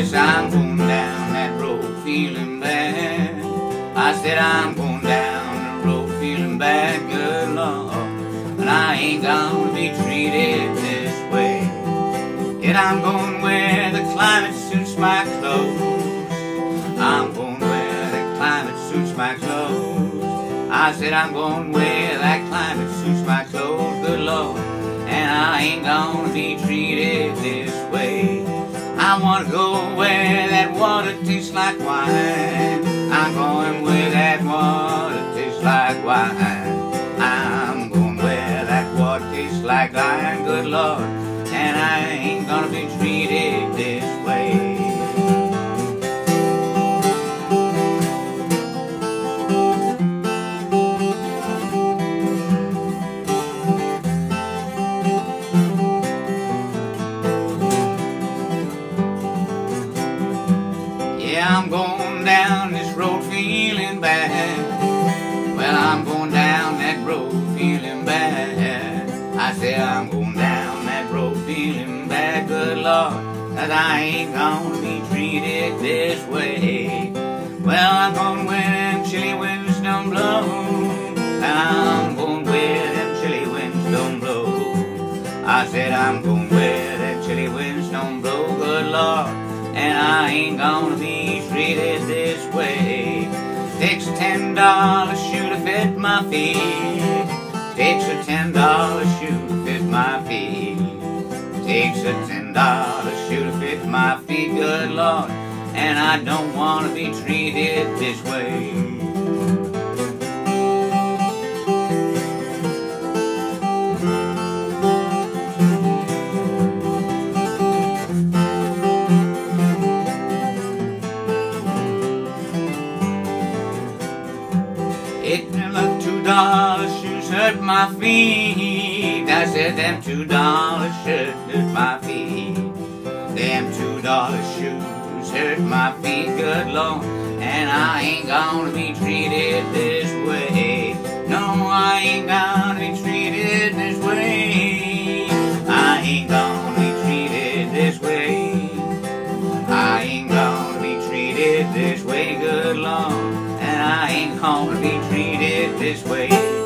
Yes, I'm going down that road feeling bad. I said I'm going down the road feeling bad, good Lord. And I ain't gonna be treated this way. Yet I'm going where the climate suits my clothes. I'm going where the climate suits my clothes. I said I'm going where that climate suits my clothes, good Lord. And I ain't gonna be treated this way. I wanna go where that water tastes like wine. I'm going where that water tastes like wine. I'm going where that water tastes like wine, good Lord. And I ain't gonna be treated this way. Yeah, I'm going down this road feeling bad. Well, I'm going down that road feeling bad. I say I'm going down that road feeling bad, good Lord, that I ain't gonna be treated this way. Well, I'm going where them chilly winds don't blow. I'm going where them chilly winds don't blow. I said I'm going where them chilly winds don't blow, good Lord, and I ain't gonna be treated this way. Takes a $10 shoe to fit my feet. Takes a $10 shoe to fit my feet. Takes a $10 shoe to fit my feet, good Lord, and I don't wanna be treated this way. Them $2 shoes hurt my feet. I said them $2 should hurt my feet. Them $2 shoes hurt my feet, good Lord, and I ain't gonna be treated this way. No, I ain't gonna be treated this way. I ain't gonna be treated this way. I ain't gonna be treated this way, good Lord, and I ain't gonna be treated this way.